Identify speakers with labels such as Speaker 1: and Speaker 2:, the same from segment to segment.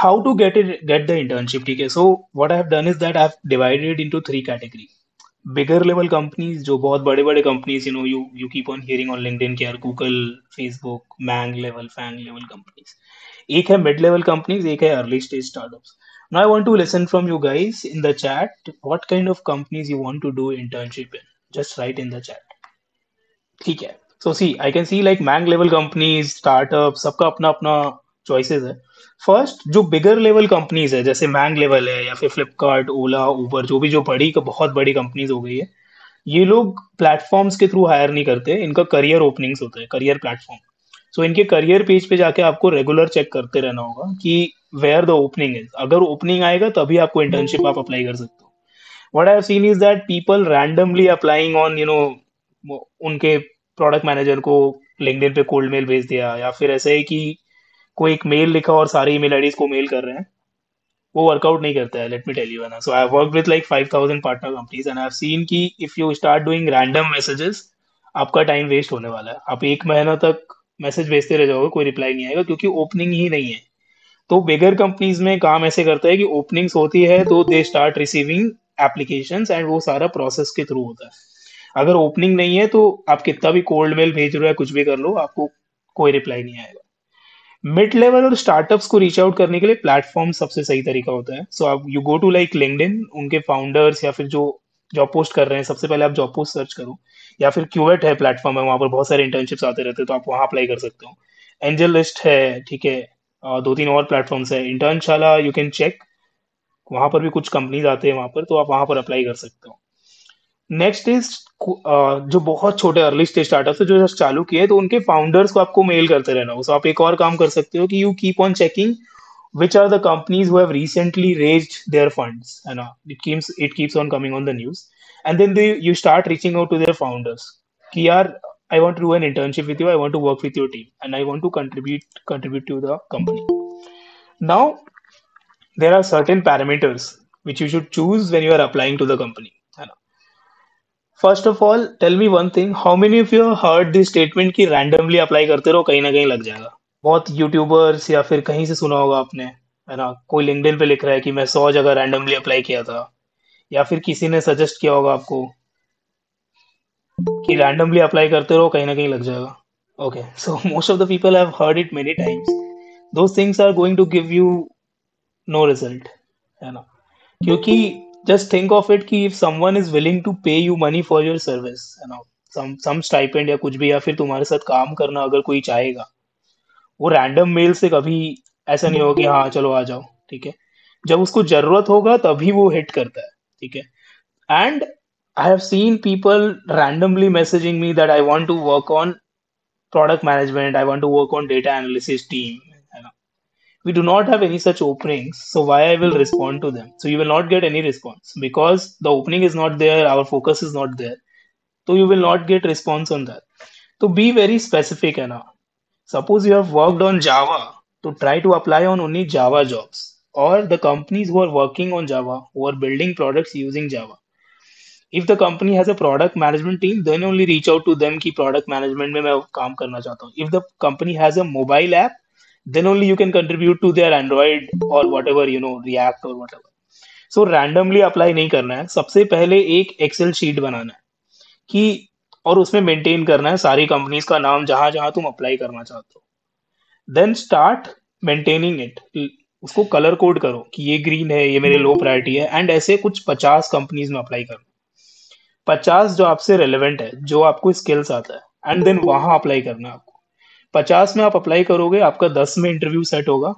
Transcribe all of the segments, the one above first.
Speaker 1: how to get the internship. ठीक है, so what I have done is that I have divided into three category. Bigger level companies, जो बहुत बड़े बड़े companies, you keep on hearing on LinkedIn कि यार Google, Facebook, Mang level, Fang level companies. एक है mid level companies, एक है early stage startups. Now I want to listen from you guys in the chat what kind of companies you want to do internship in. Just write in the chat. ठीक है, so see I can see like MAANG level companies, startup, सबका अपना अपना choices है. First, जो बिगर level companies है जैसे मैंग level है या फिर फ्लिपकार्ट, ओला, उबर, जो भी जो बड़ी बहुत बड़ी कंपनीज हो गई है, ये लोग प्लेटफॉर्म्स के थ्रू हायर नहीं करते, इनका करियर ओपनिंग्स होता है, करियर प्लेटफॉर्म. सो इनके करियर पेज पे जाके आपको रेगुलर चेक करते रहना होगा कि वेयर द ओपनिंग इज. अगर ओपनिंग आएगा तभी आपको इंटर्नशिप आप अप्लाई कर सकते हो. what I have seen is that people randomly applying on उनके प्रोडक्ट मैनेजर को लिंक्डइन पे कोल्ड मेल भेज दिया, या फिर ऐसे है कि कोई एक मेल लिखा और सारी ईमेल आईडीज को मेल कर रहे हैं. वो वर्कआउट नहीं करता है, लेट मी टेल यू. है ना, so I work with like 5,000 partner companies and I have seen कि if you start doing random messages, आपका टाइम वेस्ट होने वाला है. आप एक महीना तक मैसेज भेजते रह जाओगे, कोई रिप्लाई नहीं आएगा क्योंकि ओपनिंग ही नहीं है. तो बिगर कंपनीज में काम ऐसे करता है कि ओपनिंग्स होती है तो they start receiving applications and वो सारा प्रोसेस के थ्रू होता है. अगर ओपनिंग नहीं है तो आप कितना भी कोल्ड मेल भेज रहे हो या कुछ भी कर लो, आपको कोई रिप्लाई नहीं आएगा. मिड लेवल और स्टार्टअप्स को रीच आउट करने के लिए प्लेटफॉर्म सबसे सही तरीका होता है. सो आप you go to like LinkedIn, उनके फाउंडर्स या फिर जो जॉब पोस्ट कर रहे हैं, सबसे पहले आप जॉब पोस्ट सर्च करो. या फिर क्यूवेट है प्लेटफॉर्म है, वहाँ पर बहुत सारे इंटर्नशिप्स आते रहते हैं, तो आप वहाँ अप्लाई कर सकते हो. एंजल लिस्ट है, ठीक है. दो तीन और प्लेटफॉर्म्स है, इंटर्नशाला यू कैन चेक, वहाँ पर भी कुछ कंपनीज आते हैं वहाँ पर, तो आप वहाँ पर अप्लाई कर सकते हो. नेक्स्ट इज जो बहुत छोटे अर्ली स्टेज स्टार्टअप्स है जो जस्ट चालू किए, तो उनके फाउंडर्स को आपको मेल करते रहना हो. सो आप एक और काम कर सकते हो कि you keep on checking which are the companies who have recently raised their funds, and it keeps on coming on the news. And then you start reaching out to their founders कि यार, I want to do an internship with you, I want to work with your team, and I want to contribute to the company. Now there are certain parameters which you should choose when you are applying to the company, है ना. First of all tell me one thing, how many of you heard this statement कि randomly apply करते रहो, कहीं ना कहीं लग जाएगा. बहुत यूट्यूबर्स या फिर कहीं से सुना होगा आपने, है ना. कोई लिंक्डइन पे लिख रहा है कि मैं 100 जगह रैंडमली अप्लाई किया था, या फिर किसी ने सजेस्ट किया होगा आपको कि रैंडमली अप्लाई करते रहो, कहीं ना कहीं लग जाएगा. Okay, so most of the people have heard it many times. Those things are going to give you no result, है ना. क्योंकि जस्ट थिंक ऑफ इट कि if someone is willing to pay you money for your service, है ना, सम stipend या कुछ भी, या फिर तुम्हारे साथ काम करना अगर कोई चाहेगा, वो रैंडम मेल से कभी ऐसा नहीं होगा कि हाँ चलो आ जाओ. ठीक है, जब उसको जरूरत होगा तभी वो हिट करता है. ठीक है. And I have seen people randomly messaging me that I want to work on product management, I want to work on data analysis team. है ना. We do not have any such openings, so why I will respond to them? So you will not get any response because the opening is not there, our focus is not there. So you will not get response on that. So be very specific, है ना. Suppose you have worked on Java, to try to apply on only Java jobs, or the companies who are working on Java, who are building products using Java. If the company has a product management team, then only reach out to them कि product management में मैं काम करना चाहता हूँ. If the company has a mobile app, then only you can contribute to their Android or whatever, React or whatever. So randomly apply नहीं करना है. सबसे पहले एक Excel sheet बनाना है कि, और उसमें मेंटेन करना है सारी कंपनीज का नाम जहां जहां तुम अप्लाई करना चाहते हो. Then start maintaining it. उसको कलर कोड करो कि ये ग्रीन है, ये मेरे लो प्रायोरिटी है, एंड ऐसे कुछ 50 कंपनीज में अप्लाई करो. 50 जो आपसे रेलेवेंट है, जो आपको स्किल्स आता है, एंड देन वहां अप्लाई करना है आपको. 50 में आप अप्लाई करोगे, आपका 10 में इंटरव्यू सेट होगा,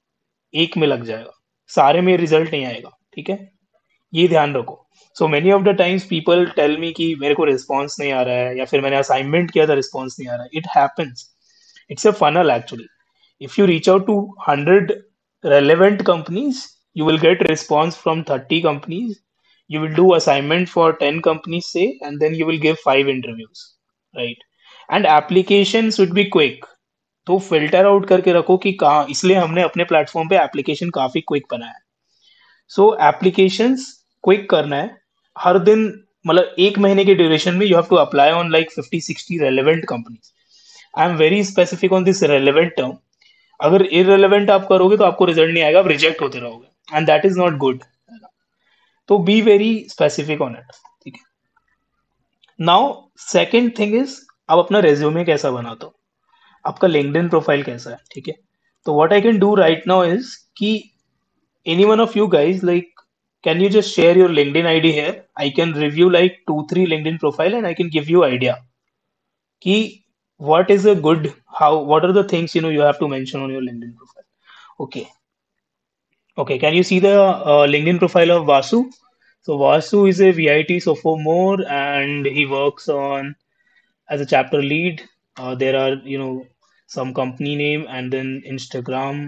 Speaker 1: एक में लग जाएगा, सारे में रिजल्ट नहीं आएगा. ठीक है, ये ध्यान रखो. So many of the times people tell me कि मेरे को रिस्पॉन्स नहीं आ रहा है, या फिर मैंने असाइनमेंट किया था रिस्पॉन्स नहीं आ रहा है. It happens, it's a funnel actually. If you reach out to 100 relevant companies, you will get response from 30 companies. You will do assignment for 10 companies, say, and then you will give 5 interviews, right? And application should be quick. तो filter out करके रखो कि कहाँ, इसलिए हमने अपने platform पे application काफी क्विक बनाया है. सो एप्लीकेशंस क्विक करना है. हर दिन, मतलब एक महीने के ड्यूरेशन में, you have to apply on like 50-60 relevant companies. I am very specific on this relevant term. अगर इररिलेवेंट आप करोगे तो आपको रिजल्ट नहीं आएगा, आप रिजेक्ट होते रहोगे, and that is not good. तो be very specific on it, ठीक है। नाउ सेकेंड थिंग इज, आप अपना रेज्यूमे कैसा बनाते हो, आपका लिंक्डइन प्रोफाइल कैसा है, ठीक है। तो what I can do right now is कि any one of you guys, like, can you just share your LinkedIn ID here? I can review like 2 3 LinkedIn profile and I can give you idea ki what is a good, how, what are the things you have to mention on your LinkedIn profile. Okay. Okay, can you see the LinkedIn profile of Vasu? So Vasu is a VIT sophomore and he works on as a chapter lead. There are some company name and then Instagram.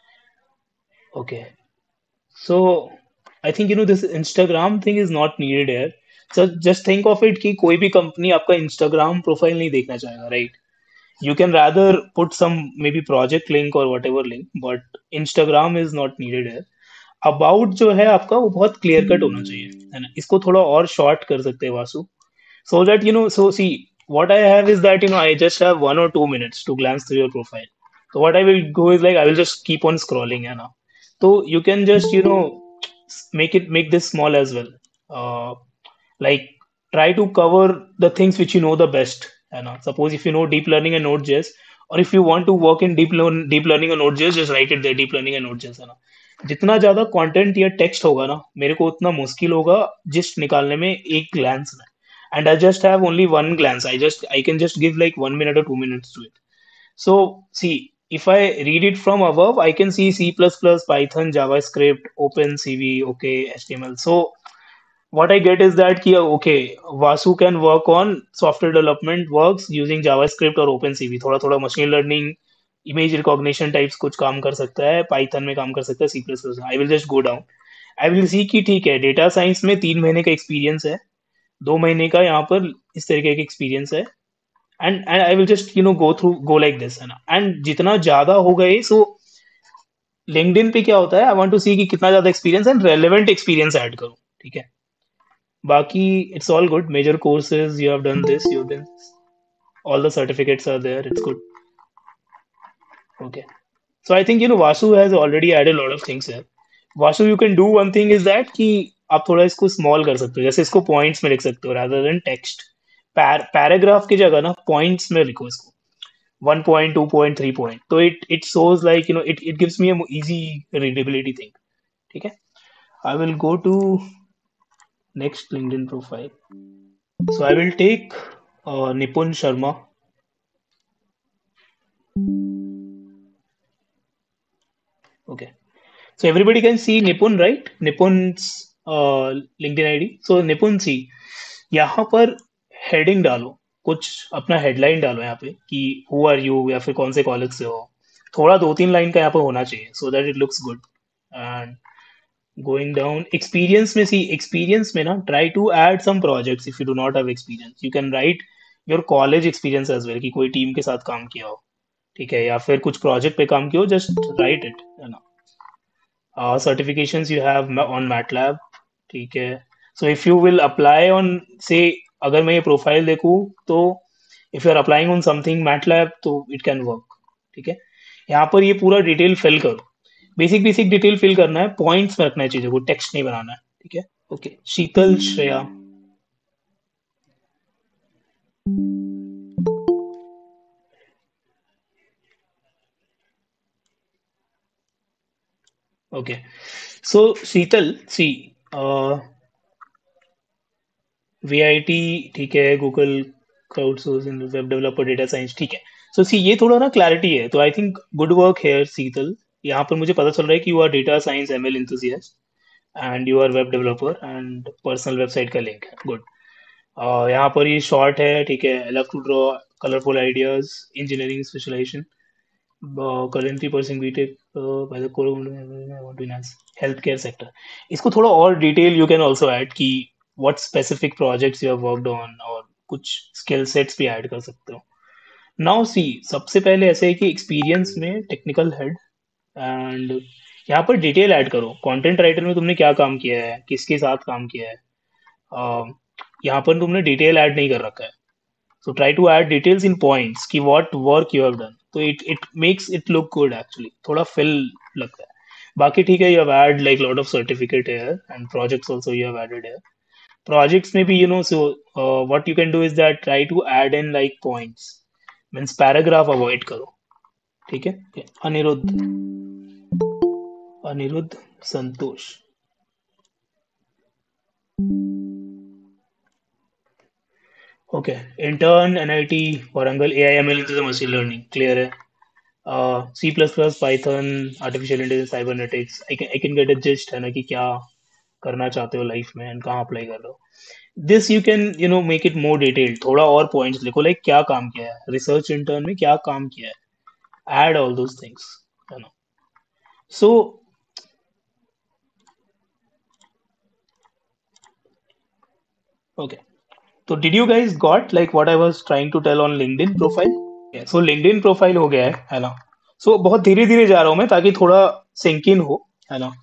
Speaker 1: Okay. So I think this Instagram thing is not needed here. So just think of it कि कोई भी company आपका Instagram profile नहीं देखना चाहेगा, right? You can rather put some maybe project link or whatever link, but Instagram is not needed here. About जो है आपका वो बहुत क्लियर कट होना चाहिए, है ना। इसको थोड़ा और शॉर्ट कर सकते हैं Vasu, so that so see, what I have is that I just have 1 or 2 minutes to glance through your profile. So what I will go is like I will just keep on scrolling, so you can just make this small as well. Like, try to cover the things which you know the best, suppose if you know deep learning and Node.js, or if you want to work in deep learning and Node.js, just write it there, deep learning and Node.js, है ना। जितना ज्यादा content या text होगा ना, मेरे को उतना मुश्किल होगा जिस्ट निकालने में एक ग्लैंस में, and I just have only one glance. I can just give like 1 minute or 2 minutes to it. So see, if I read it from above, I can see C++, Python, JavaScript, OpenCV, okay, HTML. So what I get is that कि okay, Vasu can work on software development works using JavaScript और OpenCV. थोड़ा थोड़ा machine learning, image recognition types कुछ काम कर सकता है, Python में काम कर सकता है, C++। I will just go down. I will see कि ठीक है, डेटा साइंस में 3 महीने का एक्सपीरियंस है, 2 महीने का यहाँ पर इस तरीके का एक्सपीरियंस है, and I will just go like this, है ना। एंड जितना ज्यादा होगा ये, सो लिंक्डइन पे क्या होता है, आई वांट टू सी कि कितना ज्यादा experience and relevant experience add करूं, ठीक है। बाकी it's all good, major courses you have done this, you done all the certificates are there, it's good. Okay, so I think Vasu has already added a lot of things here. Vasu, you can do one thing is that कि आप थोड़ा इसको small कर सकते हो, जैसे इसको points में लिख सकते हो rather than टेक्स्ट। पैराग्राफ की जगह ना पॉइंट्स में लिखो इसको, 1 point, 2 point, 3 point, तो it shows like it gives me a easy readability thing, ठीक है। I will go to next LinkedIn profile. So I will take Nipun Sharma. Okay, so everybody can see Nipun, right? Nipun's LinkedIn ID. So Nipun, see, यहाँ पर heading डालो, कुछ अपना headline डालो यहाँ पे कि हु आर यू, या फिर कौन से कॉलेज से हो। थोड़ा 2 3 लाइन का यहाँ पे होना चाहिए, so that it looks good. And going down, experience में, सी, एक्सपीरियंस में ना try to add some projects. If you do not have experience, you can write your college experience as well, कि कोई टीम के साथ काम किया हो, ठीक है, या फिर कुछ प्रोजेक्ट पे काम किया हो, जस्ट राइट इट, है ना। Certifications you have on MATLAB, ठीक है। So if you will apply on, say, अगर मैं ये प्रोफाइल देखूँ तो if you are applying on something MATLAB, तो it can work, ठीक है। यहाँ पर ये पूरा डिटेल फिल करो, बेसिक बेसिक डिटेल फिल करना है, पॉइंट्स में रखना है चीजों को, टेक्स्ट नहीं बनाना है, ठीक है। Okay, Sheetal Shreya. Okay, so Sheetal, see, VIT, ठीक है, Google crowd sourcing, web developer, data science, ठीक है। सो सी, ये थोड़ा ना क्लैरिटी है, तो I think good work here Sheetal. यहाँ पर मुझे पता चल रहा है कि you are data science ML enthusiast and you are web developer and personal website का लिंक है, गुड। यहाँ पर ये शॉर्ट है, ठीक है, I love to draw colourful ideas, engineering specialisation, currently pursuing BTech by the core I want to enhance healthcare sector. इसको थोड़ा और detail you can also add कि what specific projects you have worked on, और कुछ skill sets भी add कर सकते हो। नाउ सी, सबसे पहले ऐसे है कि एक्सपीरियंस में टेक्निकल हेड, एंड यहाँ पर डिटेल ऐड करो, कंटेंट राइटर में तुमने क्या काम किया है, किसके साथ काम किया है। यहाँ पर तुमने डिटेल ऐड नहीं कर रखा है, so try to add details in points कि what work you have done, तो it makes it look good actually, थोड़ा फिल लगता है। बाकी ठीक है, you have add like lot of certificate here and projects also you have added here. Projects में भी so what you can do is that try to add in like points, means paragraph avoid करो। ठीक है, Anirudh, Anirudh Santosh. Okay, intern NIT Warangal, AIML into machine learning, clear है। C plus plus, Python, artificial intelligence, cybernetics, I can get a gist है ना कि क्या करना चाहते हो लाइफ में एंड कहाँ अप्लाई कर रहे हो। This you can make it more detailed, थोड़ा और पॉइंट्स लिखो, लाइक क्या काम किया है रिसर्च इंटर्न में, क्या काम किया है, एड ऑल दोस थिंग्स, है ना। सो ओके, तो did you guys got like what I was trying to tell on LinkedIn profile? So LinkedIn profile हो गया है ना। सो बहुत धीरे धीरे जा रहा हूँ मैं ताकि थोड़ा सिंक इन हो, है ना।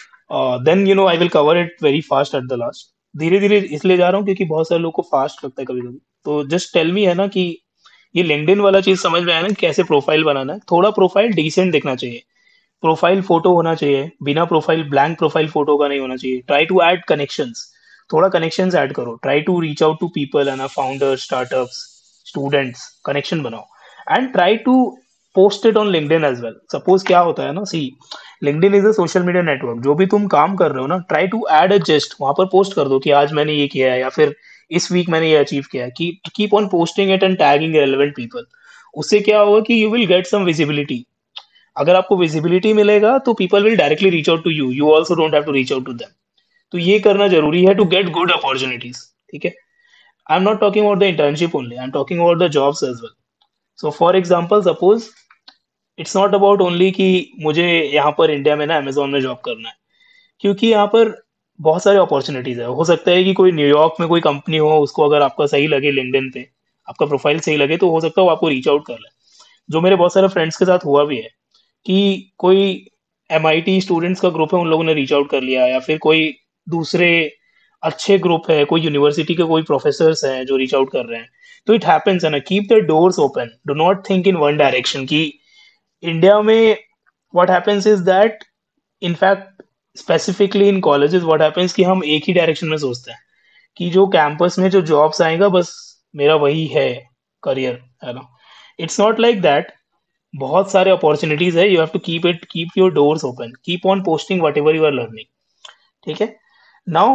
Speaker 1: Then I will cover it very fast at the last. धीरे धीरे इसलिए जा रहा हूँ क्योंकि बहुत सारे लोगों को फास्ट लगता है कभी कभी। तो जस्ट टेल मी, है ना, कि ये लिंक्डइन वाला चीज समझ में आया ना, कैसे प्रोफाइल बनाना है। थोड़ा प्रोफाइल डिसेंट दिखना चाहिए, प्रोफाइल फोटो होना चाहिए, बिना प्रोफाइल ब्लैंक प्रोफाइल फोटो का नहीं होना चाहिए। ट्राई टू ऐड कनेक्शंस, थोड़ा कनेक्शंस ऐड करो, try to reach out to people, है ना, फाउंडर्स, स्टार्टअप्स, स्टूडेंट्स, कनेक्शन बनाओ and try to post it on LinkedIn as well. Suppose क्या होता है ना, see, LinkedIn is a social media network. जो भी तुम काम कर रहे हो ना, try to add a just, वहां पर पोस्ट कर दो कि आज मैंने ये किया है या फिर इस वीक मैंने ये अचीव किया है। कि keep on posting it and tagging relevant people. उससे क्या होगा कि you will get some visibility. अगर आपको विजिबिलिटी मिलेगा तो people will directly reach out to you, you also don't have to reach out to them. तो ये करना जरूरी है टू गेट गुड अपॉर्चुनिटीज। ठीक है, I am not talking about the internship only, I am talking about the jobs as well. So for example, suppose it's not about only कि मुझे यहाँ पर इंडिया में ना अमेजोन में जॉब करना है, क्योंकि यहाँ पर बहुत सारे अपॉर्चुनिटीज है। हो सकता है कि कोई न्यूयॉर्क में कोई कंपनी हो, उसको अगर आपका सही लगे लिंक्डइन पे, आपका प्रोफाइल सही लगे, तो हो सकता है वो आपको रीच आउट कर ले। जो मेरे बहुत सारे फ्रेंड्स के साथ हुआ भी है कि कोई एमआईटी स्टूडेंट्स का ग्रुप है, उन लोगों ने रीच आउट कर लिया, या फिर कोई दूसरे अच्छे ग्रुप है, कोई यूनिवर्सिटी के कोई प्रोफेसर्स हैं जो रीच आउट कर रहे हैं। तो इट हैपेंस, है ना। Keep the doors open, do not think in one direction. कि इंडिया में what happens is that, in fact specifically in colleges what happens कि हम एक ही डायरेक्शन में सोचते हैं कि जो कैंपस में जो जॉब्स आएगा बस मेरा वही है करियर, है ना। It's not like that. बहुत सारे अपॉर्चुनिटीज है, you have to keep your doors open, keep on posting what you are learning. ठीक है, नाउ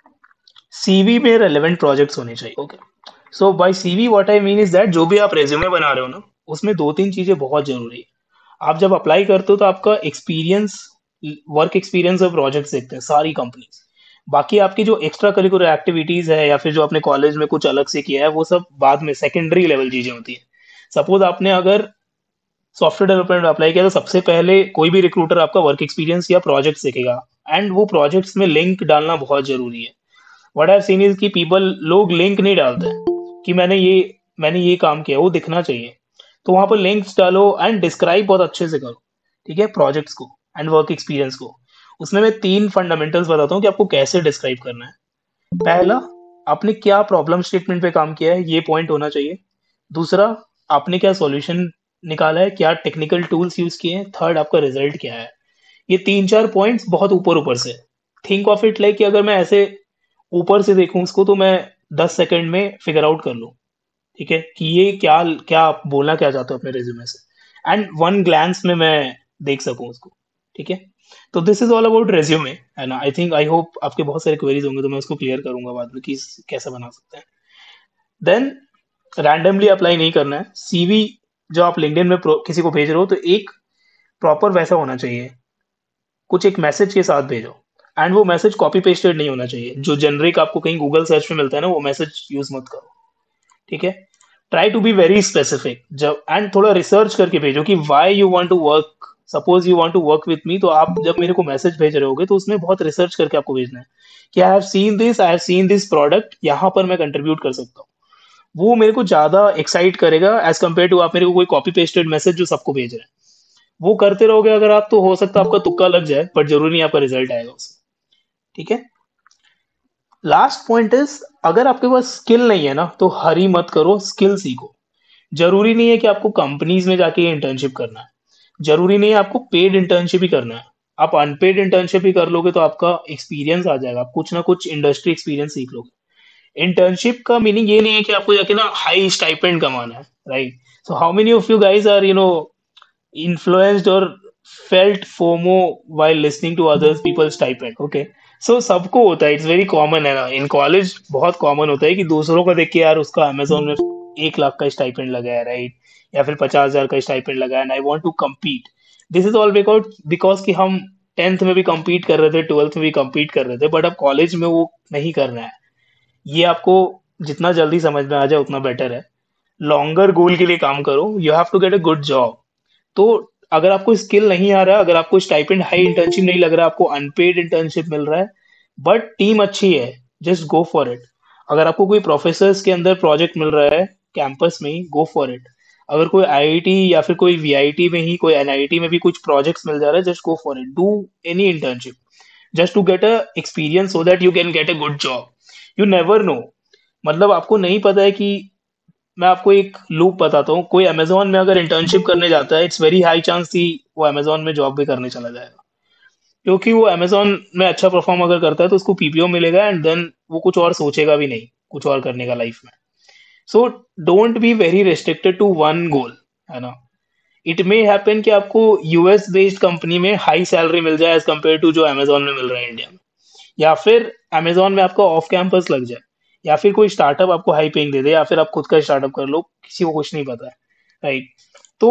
Speaker 1: सीवी में रेलेवेंट प्रोजेक्ट्स होने चाहिए। Okay, so by CV what I mean is that, जो भी आप रेज्यूमे बना रहे हो ना, उसमें दो तीन चीजें बहुत जरूरी है। आप जब अप्लाई करते हो तो आपका एक्सपीरियंस, वर्क एक्सपीरियंस और प्रोजेक्ट्स देखते हैं सारी कंपनीज। बाकी आपकी जो एक्स्ट्रा करिकुलर एक्टिविटीज है या फिर जो आपने कॉलेज में कुछ अलग से किया है, वो सब बाद में सेकेंडरी लेवल चीजें होती है। सपोज आपने अगर सॉफ्टवेयर डेवलपमेंट में अप्लाई किया तो सबसे पहले कोई भी रिक्रूटर आपका वर्क एक्सपीरियंस या प्रोजेक्ट देखेगा, एंड वो प्रोजेक्ट्स में लिंक डालना बहुत जरूरी है। What I have seen is कि पीपल, लोग लिंक नहीं डालते हैं कि मैंने ये काम किया, वो दिखना चाहिए। तो वहां पर लिंक्स डालो एंड डिस्क्राइब बहुत अच्छे से करो, ठीक है, प्रोजेक्ट्स को एंड वर्क एक्सपीरियंस को। उसमें मैं तीन फंडामेंटल्स बताता हूँ कि आपको कैसे डिस्क्राइब करना है। पहला, आपने क्या प्रॉब्लम स्टेटमेंट पे काम किया है, ये पॉइंट होना चाहिए। दूसरा, आपने क्या सॉल्यूशन निकाला है, क्या टेक्निकल टूल्स यूज किए हैं। थर्ड, आपका रिजल्ट क्या है। ये तीन चार पॉइंट्स बहुत ऊपर ऊपर से, थिंक ऑफ इट लाइक कि अगर मैं ऐसे ऊपर से देखूं उसको तो मैं 10 सेकंड में फिगर आउट कर लूं, ठीक है, कि ये क्या क्या आप बोलना क्या चाहते हो अपने रिज्यूमे से, एंड वन ग्लैंस में मैं देख सकूं उसको। ठीक है, तो this is all about resume, है ना। आई थिंक, आई होप आपके बहुत सारे क्वेरीज होंगे तो मैं उसको क्लियर करूंगा बाद में कि कैसे बना सकते हैं। देन रैंडमली अप्लाई नहीं करना है। सीवी जो आप लिंक्डइन में किसी को भेज रहे हो तो एक प्रॉपर वैसा होना चाहिए, कुछ एक मैसेज के साथ भेजो। एंड वो मैसेज कॉपी पेस्टेड नहीं होना चाहिए, जो जेनरिक आपको कहीं गूगल सर्च में मिलता है ना, वो मैसेज यूज मत करो। ठीक है, try to be very specific, जब एंड थोड़ा रिसर्च करके भेजो कि why you want to work. Suppose you want to work with me, तो आप जब मेरे को मैसेज भेज रहे होगे तो उसमें बहुत रिसर्च करके आपको भेजना है कि I have seen this product, यहाँ पर मैं कंट्रीब्यूट कर सकता हूँ। वो मेरे को ज्यादा एक्साइट करेगा एज कम्पेयर टू आप मेरे को कोई कॉपी पेस्टेड मैसेज जो सबको भेज रहे हैं। वो करते रहोगे अगर आप, तो हो सकता है आपका तुक्का लग जाए, बट जरूरी नहीं आपका रिजल्ट आएगा उससे। ठीक है, लास्ट पॉइंट इज, अगर आपके पास स्किल नहीं है ना तो हरी मत करो, स्किल सीखो। जरूरी नहीं है कि आपको कंपनीज में जाके इंटर्नशिप करना है, जरूरी नहीं है आपको पेड इंटर्नशिप ही करना है। आप अनपेड इंटर्नशिप ही कर लोगे तो आपका एक्सपीरियंस आ जाएगा, आप कुछ ना कुछ इंडस्ट्री एक्सपीरियंस सीख लोगे। इंटर्नशिप का मीनिंग ये नहीं है कि आपको जाके ना हाई स्टाइपेंड कमाना है, right? So how many of you guys are influenced or felt FOMO while listening to others people's stipend? Okay, so सबको होता है, इट्स वेरी कॉमन है ना, इन कॉलेज बहुत कॉमन होता है कि दूसरों को देख के यार उसका अमेजोन में 1 लाख का स्टाइपेंड लगा है, राइट? या फिर 50,000 का स्टाइपेंड लगा है, and I want to compete. This is all because कि हम 10th में भी compete कर रहे थे, 12th में भी compete कर रहे थे, बट अब कॉलेज में वो नहीं करना है। ये आपको जितना जल्दी समझ में आ जाए उतना बेटर है। लॉन्गर गोल के लिए काम करो, you have to get a good job. तो अगर आपको स्किल नहीं आ रहा, अगर आपको स्टाइपेंड हाई इंटर्नशिप नहीं लग रहा, आपको अनपेड इंटर्नशिप मिल रहा है, बट टीम अच्छी है, जस्ट गो फॉर इट। अगर आपको कोई प्रोफेसर्स के अंदर प्रोजेक्ट मिल रहा है कैंपस में ही, गो फॉर इट। अगर कोई आईआईटी या फिर कोई वीआईटी में ही, कोई एनआईटी में भी कुछ प्रोजेक्ट्स मिल जा रहा है, just go for it, do any internship just to get a experience so that you can get a good job. You never know, मतलब आपको नहीं पता है कि, मैं आपको एक लूप बताता हूँ, कोई अमेजोन में अगर इंटर्नशिप करने जाता है, इट्स वेरी हाई चांस कि वो अमेजोन में जॉब भी करने चला जाएगा, क्योंकि वो अमेजोन में अच्छा परफॉर्म अगर करता है तो उसको पीपीओ मिलेगा, एंड देन वो कुछ और सोचेगा भी नहीं कुछ और करने का लाइफ में। So don't be very restricted to one goal, है ना? इट मे हैपन कि आपको यूएस बेस्ड कंपनी में हाई सैलरी मिल जाए एज कम्पेयर टू जो अमेजोन में मिल रहा है इंडिया में, या फिर अमेजोन में आपका ऑफ कैंपस लग जाए, या फिर कोई स्टार्टअप आपको हाई पेइंग दे दे, या फिर आप खुद का स्टार्टअप कर लो, किसी को कुछ नहीं पता है, राइट? तो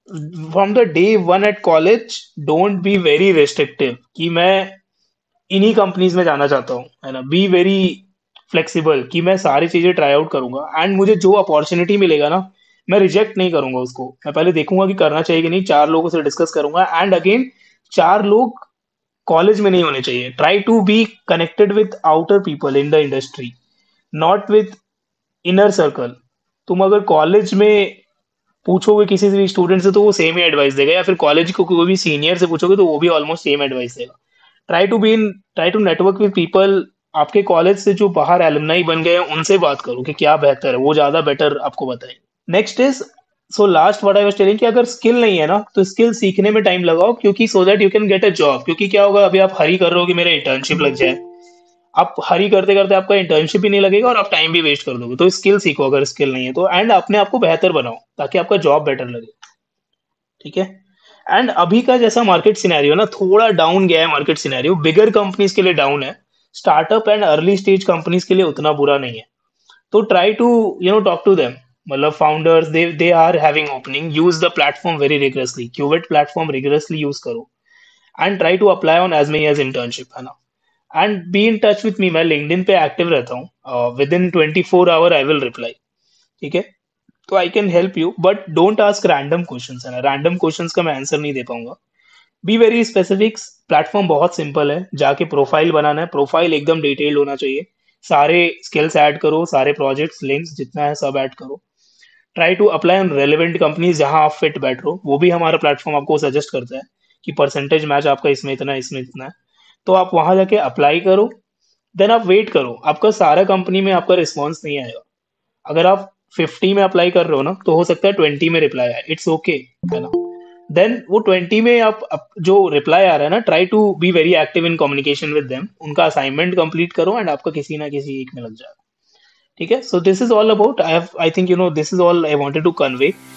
Speaker 1: from the day one at college, don't be very restrictive कि मैं इन्हीं कंपनीज में जाना चाहता हूँ, है ना? बी वेरी फ्लेक्सिबल कि मैं सारी चीजें ट्राई आउट करूंगा, एंड मुझे जो अपॉर्चुनिटी मिलेगा ना, मैं रिजेक्ट नहीं करूंगा उसको। मैं पहले देखूंगा कि करना चाहिए कि नहीं, 4 लोगों से डिस्कस करूंगा, एंड अगेन 4 लोग कॉलेज में नहीं होने चाहिए। Try to be connected with outer people in the industry, not with inner circle. तुम अगर कॉलेज में पूछोगे किसी भी स्टूडेंट से तो वो सेम ही एडवाइस देगा, या फिर कॉलेज को कोई भी सीनियर से पूछोगे तो वो भी ऑलमोस्ट सेम एडवाइस देगा। Try to network with people. आपके कॉलेज से जो बाहर एलुमनाई बन गए हैं उनसे बात करो कि क्या बेहतर है, वो ज्यादा बेटर आपको बताएंगे। Next is, so last what I was telling, कि अगर स्किल नहीं है ना तो स्किल सीखने में टाइम लगाओ, क्योंकि so that you can get a job. क्योंकि क्या होगा, अभी आप हरी कर रहे हो कि मेरा इंटर्नशिप लग जाए, आप हरी करते करते आपका इंटर्नशिप भी नहीं लगेगा और आप टाइम भी वेस्ट कर दोगे। तो स्किल सीखो अगर स्किल नहीं है तो, एंड अपने आप को बेहतर बनाओ ताकि आपका जॉब बेटर लगे, ठीक है? एंड अभी का जैसा मार्केट सिनेरियो ना, थोड़ा डाउन गया है मार्केट सिनेरियो, बिगर कंपनीज के लिए डाउन है, startup and early stage companies के लिए उतना बुरा नहीं है। तो try to talk to them, मतलब founders, they are having opening, use the platform very rigorously, Cuvette platform rigorously use करो, and try to apply on as many as internship, है ना? And be in touch with me, मैं LinkedIn पे active रहता हूँ, within 24 hour I will reply, ठीक है? तो आई can help you, but don't ask random questions, है ना? रैंडम क्वेश्चंस का मैं आंसर नहीं दे पाऊंगा। Be very specific. प्लेटफॉर्म बहुत सिंपल है, जाके प्रोफाइल बनाना है, प्रोफाइल एकदम डिटेल्ड होना चाहिए, सारे स्किल्स ऐड करो, सारे प्रोजेक्ट्स लिंक्स जितना है सब ऐड करो, try to apply on relevant companies जहां आप फिट बैठ रहो। वो भी हमारा प्लेटफॉर्म आपको सजेस्ट करता है कि परसेंटेज मैच आपका इसमें इतना है, इसमें इतना है, तो आप वहां जाके अप्लाई करो। देन आप वेट करो, आपका सारा कंपनी में आपका रिस्पॉन्स नहीं आएगा। अगर आप 50 में अप्लाई कर रहे हो ना, तो हो सकता है 20 में रिप्लाई आए, इट्स ओके, है ना? देन वो 20 में आप जो रिप्लाई आ रहा है ना, try to be very active in communication with them, उनका असाइनमेंट कंप्लीट करो, एंड आपका किसी ना किसी एक में लग जाएगा, ठीक है? So this is all about, I think this is all I wanted to convey.